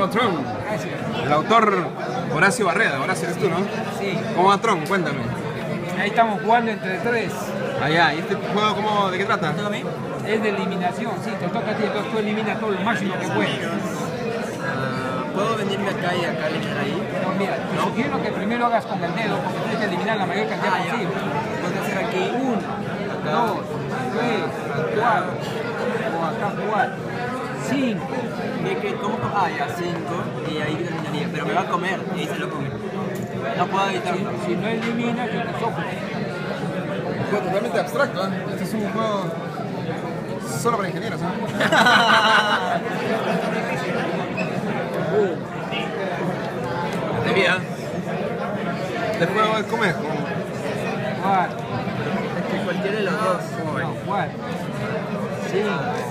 juego Tron. Gracias. El autor Horacio Barreda. Horacio eres tú, ¿no? Sí. ¿Cómo va Tron? Cuéntame. Ahí estamos jugando entre tres. Allá, ¿y este juego de qué trata? Es de eliminación, sí, te toca a ti, entonces tú eliminas todo lo máximo que puedes. ¿Puedo venirme acá y acá eliminar ahí? No, mira, te sugiero que primero hagas con el dedo, porque tienes que eliminar la mayor cantidad posible. ¿Puedo hacer aquí? 1, 2, 3, 4, o acá 4, 5. ¿Cómo? Ya 5 y ahí terminaría. Pero me va a comer y ahí se lo come. No puedo evitarlo. Si no eliminas, yo te soplo. Un juego totalmente abstracto, ¿eh? Este es un juego solo para ingenieros, ¿eh? De vida. Este juego es como es. 4, Es que cualquiera de los dos. no, 4, 5.